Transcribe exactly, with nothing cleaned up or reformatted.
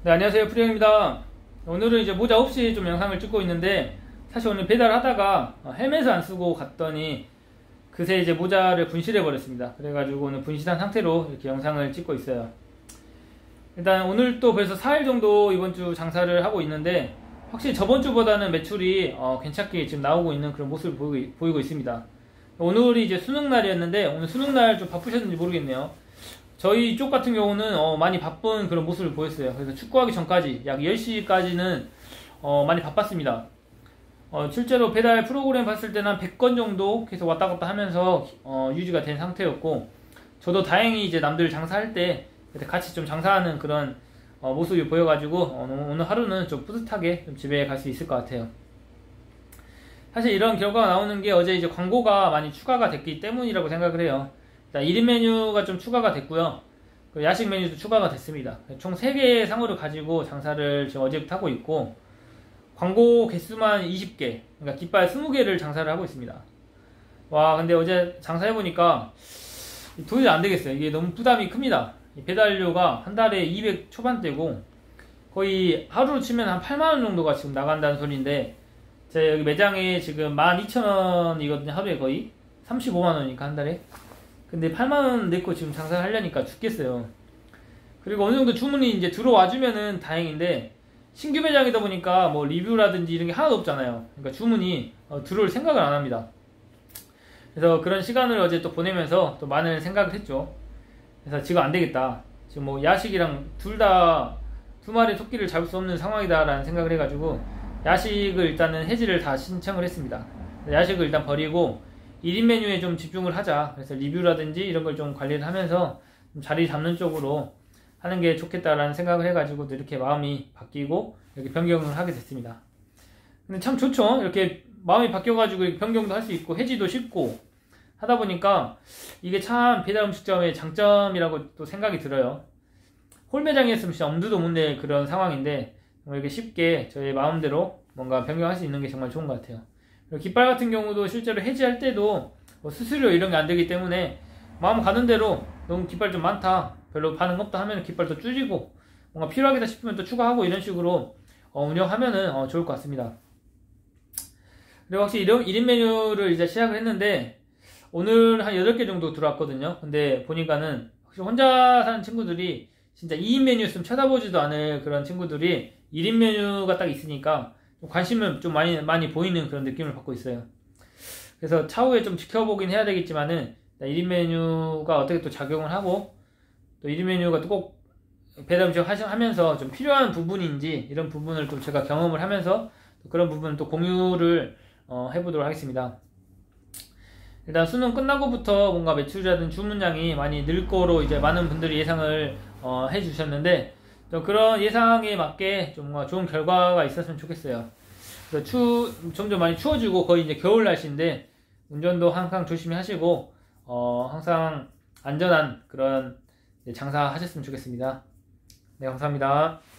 네, 안녕하세요. 프리형입니다. 오늘은 이제 모자 없이 좀 영상을 찍고 있는데, 사실 오늘 배달하다가 헬멧을 안 쓰고 갔더니 그새 이제 모자를 분실해 버렸습니다. 그래가지고 오늘 분실한 상태로 이렇게 영상을 찍고 있어요. 일단 오늘 또 벌써 사 일 정도 이번 주 장사를 하고 있는데, 확실히 저번 주보다는 매출이 어, 괜찮게 지금 나오고 있는 그런 모습을 보이고, 보이고 있습니다. 오늘이 이제 수능 날이었는데, 오늘 수능 날 좀 바쁘셨는지 모르겠네요. 저희 쪽 같은 경우는 어, 많이 바쁜 그런 모습을 보였어요. 그래서 축구하기 전까지 약 열 시까지는 어, 많이 바빴습니다. 어, 실제로 배달 프로그램 봤을 때는 한 백 건 정도 계속 왔다 갔다 하면서 어, 유지가 된 상태였고, 저도 다행히 이제 남들 장사할 때 같이 좀 장사하는 그런 어, 모습이 보여가지고 어, 오늘 하루는 좀 뿌듯하게 좀 집에 갈 수 있을 것 같아요. 사실 이런 결과가 나오는 게 어제 이제 광고가 많이 추가가 됐기 때문이라고 생각을 해요. 일 인 메뉴가 좀 추가가 됐고요. 야식 메뉴도 추가가 됐습니다. 총 세 개의 상호를 가지고 장사를 지금 어제부터 하고 있고, 광고 개수만 이십 개, 그러니까 깃발 이십 개를 장사를 하고 있습니다. 와, 근데 어제 장사해보니까 도저히 안 되겠어요. 이게 너무 부담이 큽니다. 배달료가 한 달에 이백 초반대고, 거의 하루로 치면 한 팔만 원 정도가 지금 나간다는 소리인데, 제 여기 매장에 지금 만 이천 원이거든요. 하루에 거의 삼십오만 원이니까 한 달에. 근데 팔만 원 내고 지금 장사를 하려니까 죽겠어요. 그리고 어느 정도 주문이 이제 들어와주면은 다행인데, 신규 매장이다 보니까 뭐 리뷰라든지 이런 게 하나도 없잖아요. 그러니까 주문이 어, 들어올 생각을 안 합니다. 그래서 그런 시간을 어제 또 보내면서 또 많은 생각을 했죠. 그래서 지금 안 되겠다. 지금 뭐 야식이랑 둘 다 두 마리 토끼를 잡을 수 없는 상황이다라는 생각을 해가지고, 야식을 일단은 해지를 다 신청을 했습니다. 야식을 일단 버리고 일 인 메뉴에 좀 집중을 하자. 그래서 리뷰라든지 이런 걸 좀 관리를 하면서 좀 자리 잡는 쪽으로 하는 게 좋겠다라는 생각을 해가지고 이렇게 마음이 바뀌고 이렇게 변경을 하게 됐습니다. 근데 참 좋죠. 이렇게 마음이 바뀌어가지고 변경도 할 수 있고 해지도 쉽고 하다 보니까 이게 참 배달 음식점의 장점이라고 또 생각이 들어요. 홀매장이었으면 진짜 엄두도 못 낼 그런 상황인데, 이렇게 쉽게 저의 마음대로 뭔가 변경할 수 있는 게 정말 좋은 것 같아요. 깃발 같은 경우도 실제로 해지할 때도 뭐 수수료 이런 게 안 되기 때문에 마음 가는 대로 너무 깃발 좀 많다, 별로 반응 없다 하면 깃발 더 줄이고, 뭔가 필요하겠다 싶으면 또 추가하고 이런 식으로 어, 운영하면은 어, 좋을 것 같습니다. 그리고 확실히 이런 일 인 메뉴를 이제 시작을 했는데, 오늘 한 여덟 개 정도 들어왔거든요. 근데 보니까는 확실히 혼자 사는 친구들이 진짜 이 인 메뉴였으면 쳐다보지도 않을 그런 친구들이 일 인 메뉴가 딱 있으니까 관심을 좀 많이 많이 보이는 그런 느낌을 받고 있어요. 그래서 차후에 좀 지켜보긴 해야 되겠지만은, 일 인 메뉴가 어떻게 또 작용을 하고, 또 일 인 메뉴가 또 꼭 배달 음식 하면서 좀 필요한 부분인지 이런 부분을 또 제가 경험을 하면서 또 그런 부분을 또 공유를 어, 해보도록 하겠습니다. 일단 수능 끝나고부터 뭔가 매출이라든 주문량이 많이 늘 거로 이제 많은 분들이 예상을 어, 해주셨는데, 또 그런 예상에 맞게 좀 좋은 결과가 있었으면 좋겠어요. 추, 점점 많이 추워지고 거의 이제 겨울 날씨인데, 운전도 항상 조심히 하시고, 어, 항상 안전한 그런 장사 하셨으면 좋겠습니다. 네, 감사합니다.